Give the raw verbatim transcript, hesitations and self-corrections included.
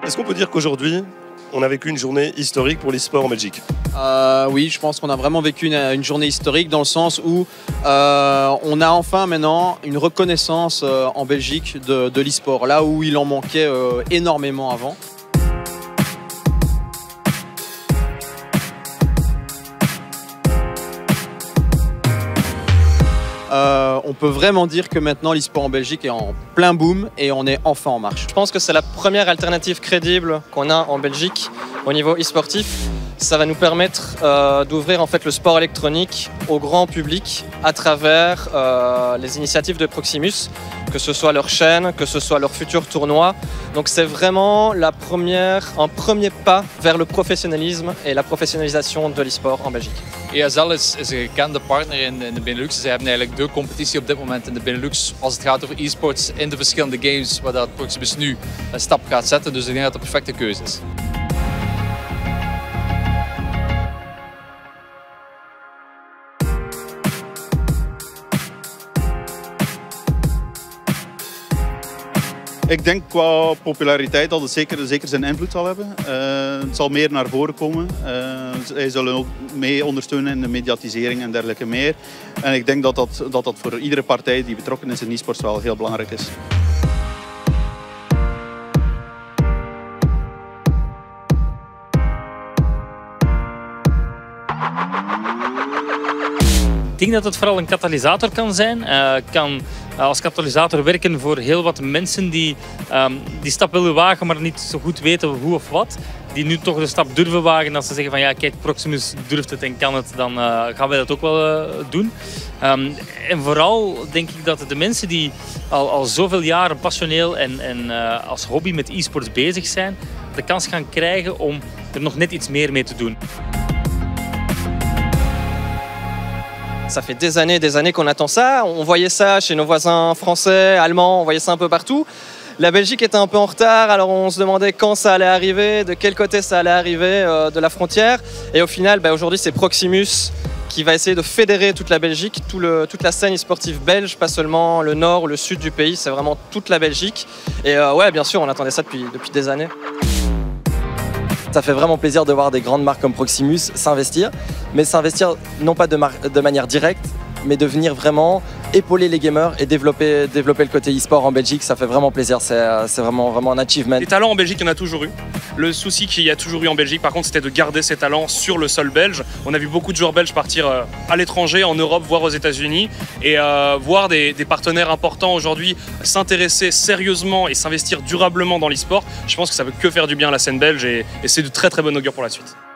Est-ce qu'on peut dire qu'aujourd'hui, on a vécu une journée historique pour l'e-sport en Belgique? euh, Oui, je pense qu'on a vraiment vécu une, une journée historique dans le sens où euh, on a enfin maintenant une reconnaissance euh, en Belgique de, de l'e-sport, là où il en manquait euh, énormément avant. Euh, on peut vraiment dire que maintenant l'e-sport en Belgique est en plein boom et on est enfin en marche. Je pense que c'est la première alternative crédible qu'on a en Belgique au niveau e-sportif. Ça va nous permettre euh, d'ouvrir en fait le sport électronique au grand public à travers euh, les initiatives de Proximus, que ce soit leur chaîne, que ce soit leur futur tournoi. Donc c'est vraiment la première, un premier pas vers le professionnalisme et la professionnalisation de l'e-sport en Belgique. E S L is, is een gekende partner in, in de Benelux. Zij hebben eigenlijk de competitie op dit moment in de Benelux als het gaat over e-sports in de verschillende games waar dat Proximus nu een stap gaat zetten. Dus ik denk dat het de perfecte keuze is. Ik denk qua populariteit dat het zeker, zeker zijn invloed zal hebben. Uh, het zal meer naar voren komen. Uh, zij zullen ook mee ondersteunen in de mediatisering en dergelijke meer. En ik denk dat dat, dat dat voor iedere partij die betrokken is in e-sports wel heel belangrijk is. Ik denk dat het vooral een katalysator kan zijn. Uh, kan uh, als katalysator werken voor heel wat mensen die um, die stap willen wagen, maar niet zo goed weten hoe of wat. Die nu toch de stap durven wagen. Als ze zeggen van ja, kijk, Proximus durft het en kan het, dan uh, gaan wij dat ook wel uh, doen. Um, en vooral denk ik dat de mensen die al, al zoveel jaren passioneel en, en uh, als hobby met e-sports bezig zijn, de kans gaan krijgen om er nog net iets meer mee te doen. Ça fait des années, des années qu'on attend ça. On voyait ça chez nos voisins français, allemands, on voyait ça un peu partout. La Belgique était un peu en retard, alors on se demandait quand ça allait arriver, de quel côté ça allait arriver euh, de la frontière. Et au final, bah, aujourd'hui, c'est Proximus qui va essayer de fédérer toute la Belgique, tout le, toute la scène e-sportive belge, pas seulement le nord ou le sud du pays, c'est vraiment toute la Belgique. Et euh, ouais, bien sûr, on attendait ça depuis, depuis des années. Ça fait vraiment plaisir de voir des grandes marques comme Proximus s'investir, mais s'investir non pas de, de manière directe, mais de venir vraiment épauler les gamers et développer, développer le côté e-sport en Belgique. Ça fait vraiment plaisir, c'est vraiment, vraiment un achievement. Les talents en Belgique, il y en a toujours eu. Le souci qu'il y a toujours eu en Belgique, par contre, c'était de garder ces talents sur le sol belge. On a vu beaucoup de joueurs belges partir à l'étranger, en Europe, voire aux États-Unis, et euh, voir des, des partenaires importants aujourd'hui s'intéresser sérieusement et s'investir durablement dans l'e-sport. Je pense que ça veut que faire du bien à la scène belge, et, et c'est de très très bon augure pour la suite.